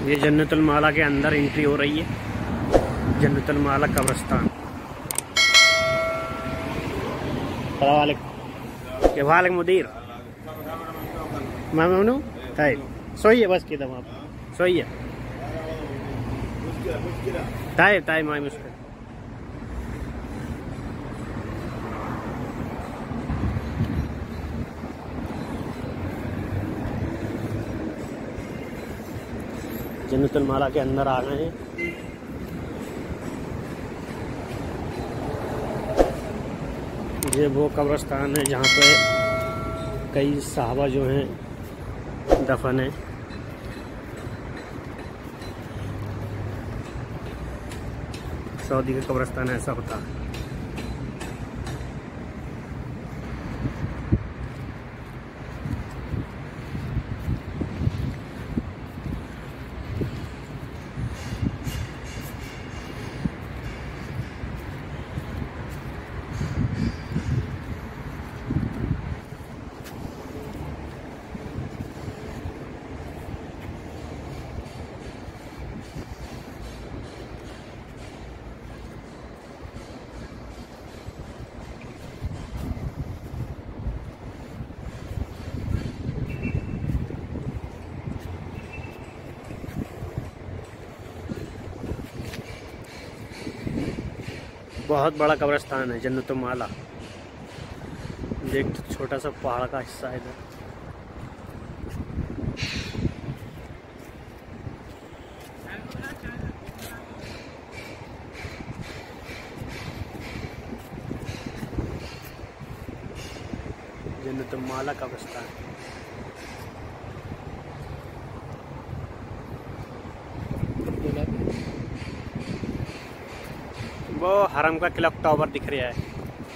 ये जन्नतुल माला के अंदर एंट्री हो रही है, जन्नतुल माला कब्रिस्तान। वालेकुम मुदीर मामू ताई सोई है बस की दम आप सोई है ताई ताई माई मुश्किल। जन्नतुल माला के अंदर आ गए हैं। ये वो कब्रिस्तान है जहाँ पे कई सहाबा जो हैं दफन है। सऊदी का कब्रिस्तान ऐसा होता है। बहुत बड़ा कब्रिस्तान है जन्नतुल माला। एक छोटा सा पहाड़ का हिस्सा है इधर। जन्नतुल माला कब्रिस्तान। वो हरम का क्लॉक टावर दिख रहा है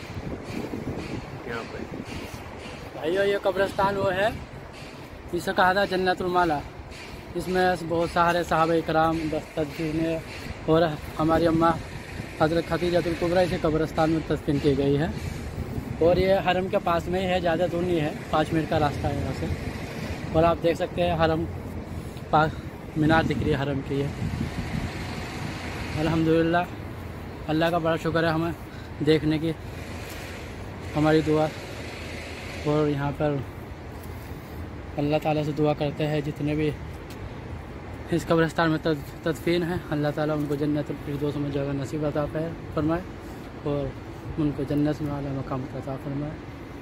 यहाँ पे। भाइयों ये कब्रिस्तान वो है जिसे कहा था जन्नतुल माला। इसमें बहुत सारे सहाबा इकराम दस्तने और हमारी अम्मा हज़रत खदीजतुल कुबरा इसे कब्रिस्तान में तस्कीन की गई है। और ये हरम के पास में ही है, ज़्यादा दूर नहीं है, 5 मिनट का रास्ता है यहाँ से। और आप देख सकते हैं हरम पास मीनार दिख रही है हरम की। ये अल्हम्दुलिल्लाह अल्लाह का बड़ा शुक्र है हमें देखने की, हमारी दुआ। और यहाँ पर अल्लाह ताला से दुआ करते हैं जितने भी इस कब्रिस्तान में तदफीन है, अल्लाह ताला उनको जन्नतुल फिरदौस में जगह नसीब अता फरमाए और उनको जन्नत में आला मकाम अता फरमाए।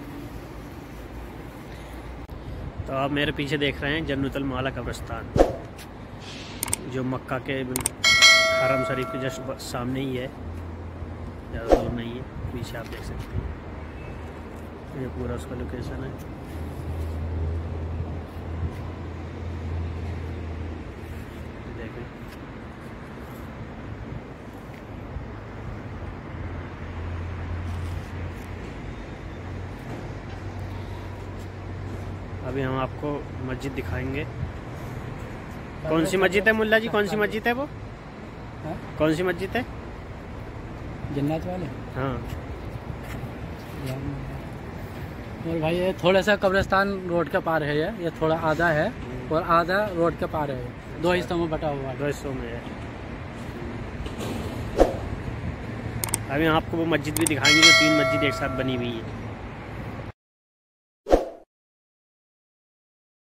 तो आप मेरे पीछे देख रहे हैं जन्नतुल माला कब्रिस्तान, जो मक्का के हरम शरीफ के जस्ट सामने ही है, ज़्यादा दूर नहीं है। पीछे आप देख सकते हैं ये पूरा उसका लोकेशन है। देखें अभी हम आपको मस्जिद दिखाएंगे। कौन सी मस्जिद है मुल्ला जी, कौन सी मस्जिद है वो? कौन सी मस्जिद है? जन्नत वाले। हाँ। और भाई ये थोड़ा सा कब्रिस्तान रोड के पार है। ये थोड़ा आधा है और आधा रोड के पार है। 2 हिस्सों में बटा हुआ है। 2 हिस्सों में है। अभी आपको वो मस्जिद भी दिखाएंगे जो 3 मस्जिद एक साथ बनी हुई है।